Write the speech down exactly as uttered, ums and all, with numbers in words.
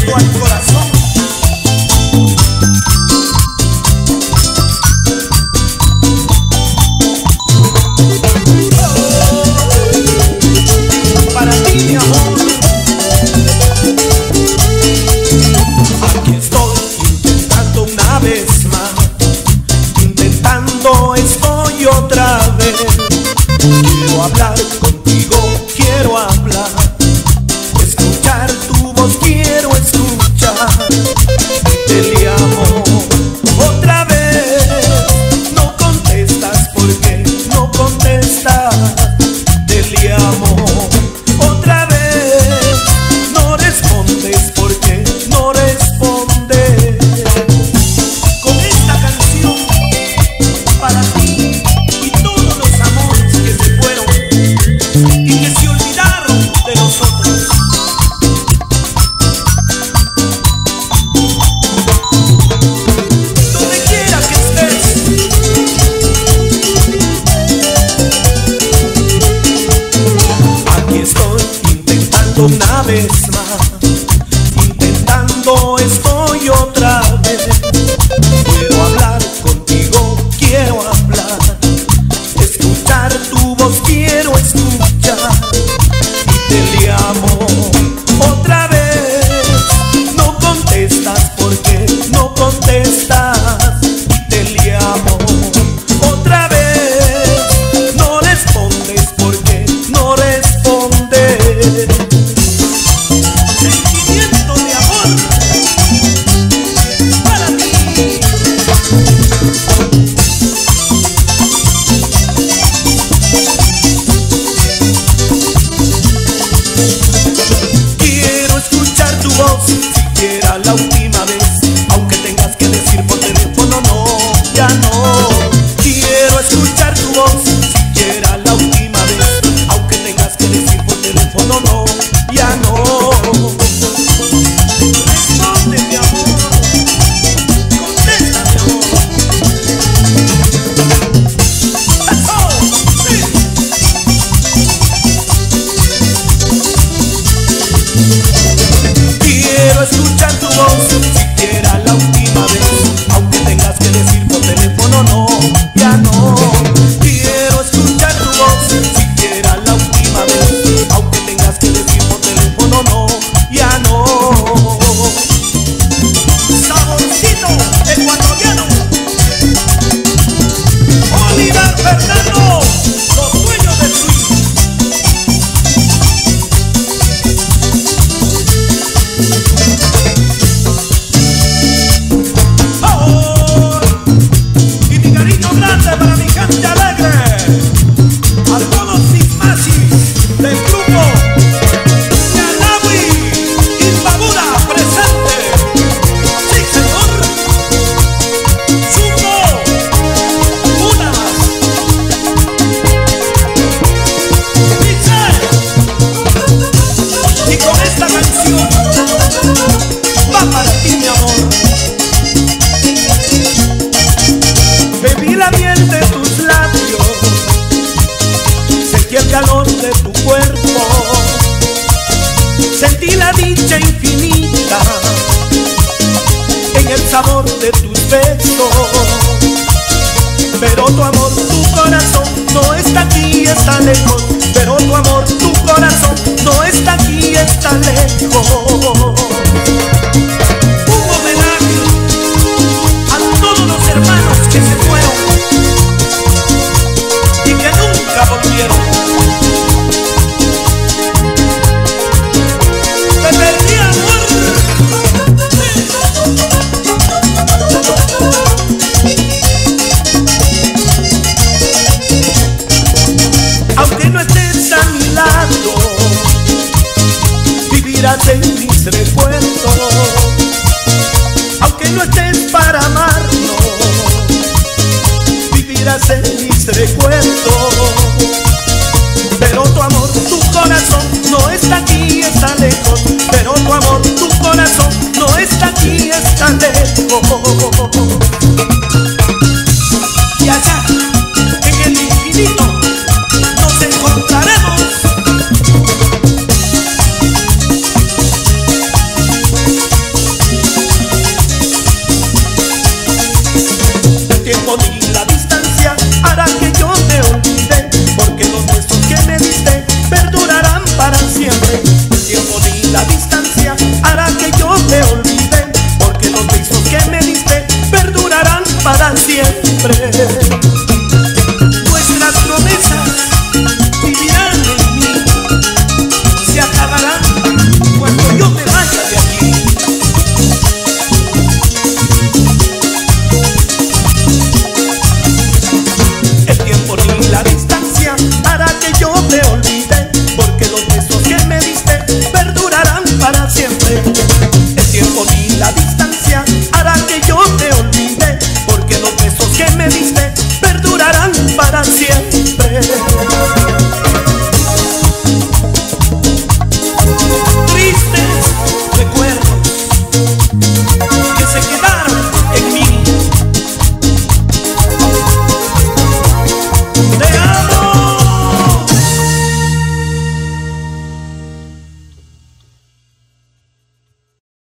directo al corazón. Para ti, mi amor. Aquí estoy intentando una vez más, intentando estoy otra vez. Quiero hablar contigo, quiero hablar, escuchar tu voz, quiero escuchar. Te llamo otra vez, no contestas, ¿por qué no contestas? Te llamo otra vez, no respondes, ¿por qué no respondes? Con esta canción para ti y todos los amores que se fueron y que se olvidaron de nosotros. Donde quiera que estés, aquí estoy intentando una vez más, intentando estoy otra vez. Quiero hablar contigo, quiero hablar, escuchar tu voz, quiero escuchar. Y te llamo otra vez, no contestas, ¿por qué no contestas? Y te llamo otra vez, no respondes, ¿por qué no respondes? Sentimiento de amor para ti. Quiero escuchar tu voz, siquiera la última vez, aunque tengas que decir por teléfono no, ya no. Quiero escuchar tu voz, siquiera la última vez, aunque tengas que decir por teléfono no, ya no. Responde, mi amor, contesta, mi amor. That's all. Sí. Quiero escuchar tu voz, siquiera la última vez, aunque tengas que decir por teléfono no, ya no. Quiero escuchar tu voz, siquiera la última vez, aunque tengas que decir por teléfono no, ya no. Saborcito ecuatoriano, Oliver Fernando, los dueños del swing. ¡Oh! Y mi cariño grande para mi gente alegre, algunos sismasis del grupo Yanawi Imbabura presente. Sí, señor. Chungo, una más. Dice, y con esta canción va para ti, mi amor. Bebí la miel de tus labios, sentí el calor de tu cuerpo, sentí la dicha infinita en el sabor de tus besos. Pero tu amor, tu corazón no está aquí, está lejos. Pero tu amor, tu corazón no está aquí, está lejos. Un homenaje a todos los hermanos que se fueron y que nunca volvieron. Te perdí, amor. Aunque no estés a mi lado, vivirás en mis recuerdos. Aunque no estés para amarnos, vivirás en mis recuerdos. Pero tu amor, tu corazón no está aquí, está lejos. Pero tu amor, tu corazón